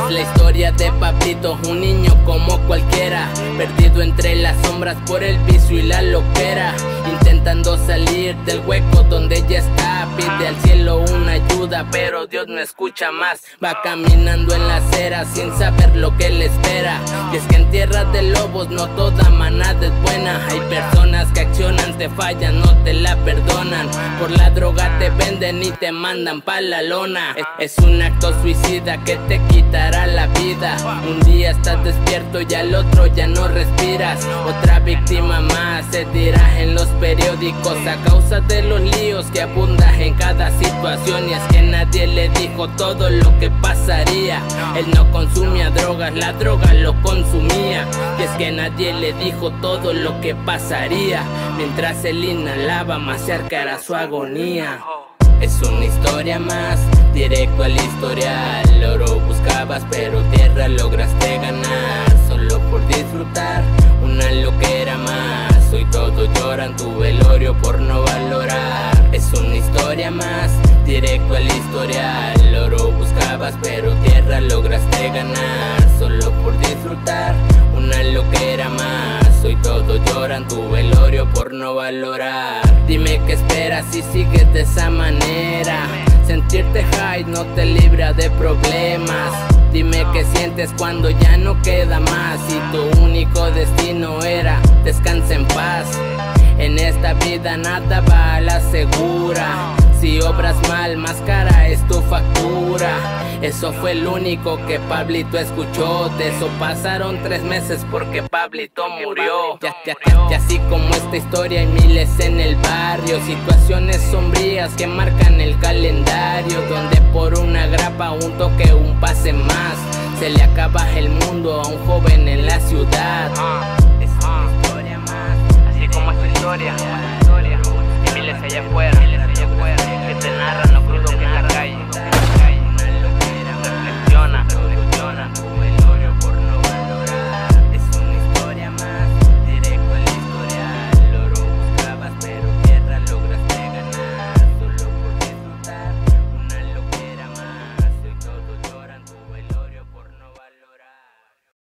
Es la historia de Pablito, un niño como cualquiera, perdido entre las sombras por el vicio y la loquera, intentando salir del hueco donde ya está. Pide al cielo una ayuda, pero Dios no escucha más. Va caminando en la acera sin saber lo que le espera. Y es que en tierra de lobos no toda manada es buena. Hay personas que accionan, te fallan, no te la perdonan. Por la droga te venden y te mandan pa' la lona. Es un acto suicida que te quitará la vida. Un día estás despierto y al otro ya no respiras. Otra víctima más se dirá en los periódicos a causa de los líos que abundan en cada situación. Y es que nadie le dijo todo lo que pasaría. Él no consumía drogas, la droga lo consumía. Y es que nadie le dijo todo lo que pasaría. Mientras él inhalaba, más cerca era su agonía. Es una historia más, directo al historial. Oro buscabas pero tierra lograste ganar. Solo por disfrutar, una loquera más. Hoy todos lloran tu velorio por no valorar. Es una historia más, directo al historial. Oro buscabas pero tierra lograste ganar. Solo por disfrutar, una loquera más. Hoy todos lloran tu velorio por no valorar. Dime qué esperas si sigues de esa manera. Sentirte high no te libra de problemas. Dime qué sientes cuando ya no queda más. Y tu único destino era descansa en paz. En esta vida nada va a la segura. Si obras mal, más cara es tu factura. Eso fue lo único que Pablito escuchó. De eso pasaron 3 meses porque Pablito murió. Y así como esta historia hay miles en el barrio. Situaciones sombrías que marcan el calendario, donde por una grapa, un toque, un pase más, se le acaba el mundo a un joven en la ciudad. Es una historia más, así como esta historia, y miles allá afuera.